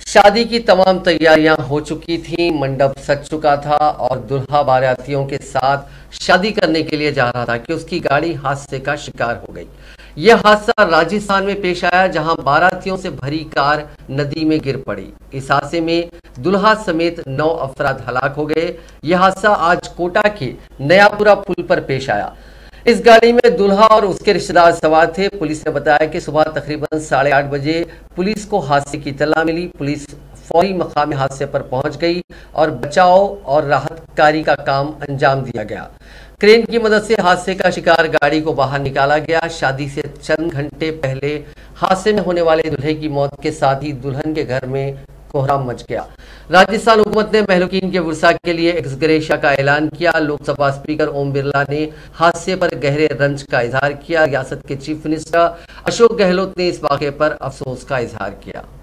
शादी की तमाम तैयारियां हो चुकी थीं, मंडप सज चुका था और दुल्हा बारातियों के साथ शादी करने के लिए जा रहा था कि उसकी गाड़ी हादसे का शिकार हो गई। यह हादसा राजस्थान में पेश आया, जहां बारातियों से भरी कार नदी में गिर पड़ी। इस हादसे में दुल्हा समेत 9 अफराद हलाक हो गए। यह हादसा आज कोटा के नयापुरा पुल पर पेश आया। इस गाड़ी में दुल्हा और उसके रिश्तेदार सवार थे। पुलिस ने बताया कि सुबह तकरीबन 8:30 बजे पुलिस को हादसे की इत्तला मिली। पुलिस फौरी मकाम हादसे पर पहुंच गई और बचाव और राहत कार्य का काम अंजाम दिया गया। क्रेन की मदद से हादसे का शिकार गाड़ी को बाहर निकाला गया। शादी से चंद घंटे पहले हादसे में होने वाले दूल्हे की मौत के साथ ही दुल्हन के घर में कोहराम मच गया। राजस्थान हुकूमत ने महलूकीन के वर्सा के लिए एक्स ग्रेशिया का ऐलान किया। लोकसभा स्पीकर ओम बिरला ने हादसे पर गहरे रंज का इजहार किया। रियासत के चीफ मिनिस्टर अशोक गहलोत ने इस वाक़े पर अफसोस का इजहार किया।